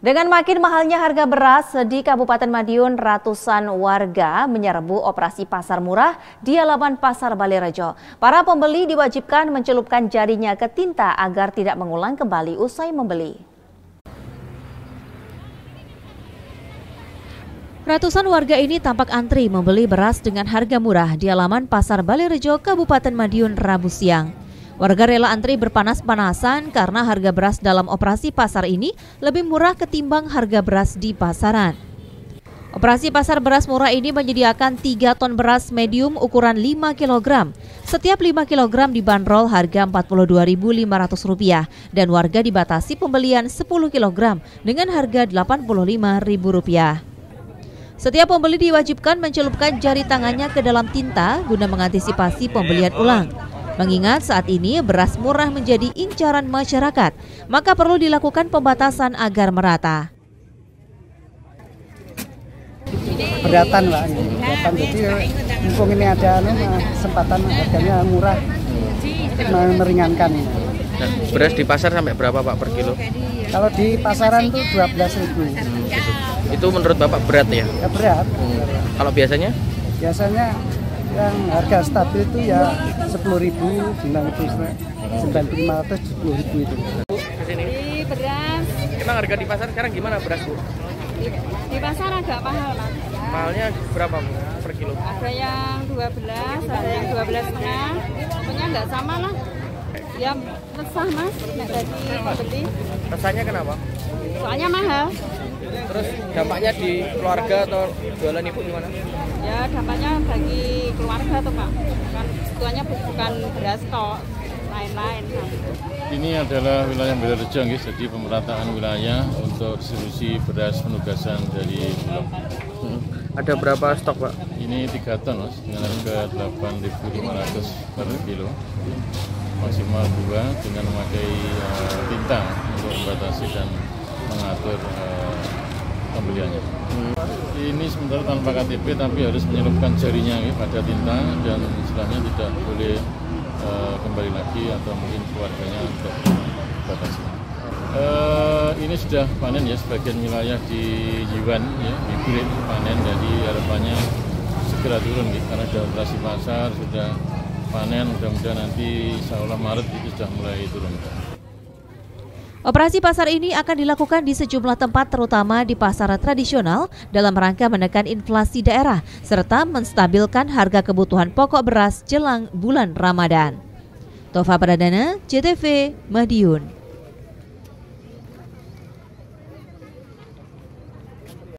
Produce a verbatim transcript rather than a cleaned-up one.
Dengan makin mahalnya harga beras di Kabupaten Madiun, ratusan warga menyerbu operasi pasar murah di halaman Pasar Balerejo. Para pembeli diwajibkan mencelupkan jarinya ke tinta agar tidak mengulang kembali usai membeli. Ratusan warga ini tampak antri membeli beras dengan harga murah di halaman Pasar Balerejo, Kabupaten Madiun, Rabu siang. Warga rela antri berpanas-panasan karena harga beras dalam operasi pasar ini lebih murah ketimbang harga beras di pasaran. Operasi pasar beras murah ini menyediakan tiga ton beras medium ukuran lima kilogram. Setiap lima kilogram dibanderol harga empat puluh dua ribu lima ratus rupiah dan warga dibatasi pembelian sepuluh kilogram dengan harga delapan puluh lima ribu rupiah. Setiap pembeli diwajibkan mencelupkan jari tangannya ke dalam tinta guna mengantisipasi pembelian ulang. Mengingat saat ini beras murah menjadi incaran masyarakat, maka perlu dilakukan pembatasan agar merata. Beratan Pak, beratan. Jadi mumpung ini ada kesempatan harganya murah, meringankan. Dan beras di pasar sampai berapa Pak per kilo? Kalau di pasaran tuh dua belas ribu. Hmm, gitu. Itu menurut Bapak berat ya? Ya berat. Hmm. Kalau biasanya? Biasanya yang harga stabil itu ya sepuluh ribu, sembilan ribu lima ratus, sepuluh ribu itu. Kesini. Di beras. Emang harga di pasar sekarang gimana beras Bu? Di, di pasar agak mahal Mas. Mahalnya berapa Bu per kilo? Ada yang dua belas, ada yang dua belas setengah. Pokoknya nggak sama lah. Ya resah Mas, nggak jadi beli. Rasanya kenapa? Soalnya mahal. Terus dampaknya di keluarga atau jualan Ibu gimana? Ya dampaknya bagi keluarga tuh Pak. Kan tuanya bukan beras kok, lain-lain. Ini adalah wilayah Balerejo, jadi pemerataan wilayah untuk distribusi beras penugasan dari Bulog. Hmm. Ada berapa stok Pak? Ini tiga ton Mas, dengan harga delapan ribu lima ratus per kilo. Maksimal dua dengan memakai uh, tinta untuk membatasi dan mengatur uh, pembeliannya. Hmm. Ini sementara tanpa K T P tapi harus menyelupkan jarinya ya, pada tinta dan istilahnya tidak boleh uh, kembali lagi atau mungkin keluarganya untuk batasi. Uh, ini sudah panen ya, sebagian wilayah di Yiwan ya, hibrid panen, jadi harapannya segera turun ya, karena sudah operasi pasar, sudah panen, mudah-mudahan nanti insya Allah Maret itu sudah mulai turun. Operasi pasar ini akan dilakukan di sejumlah tempat terutama di pasar tradisional dalam rangka menekan inflasi daerah serta menstabilkan harga kebutuhan pokok beras jelang bulan Ramadan. Tova Pradana, J T V, Madiun.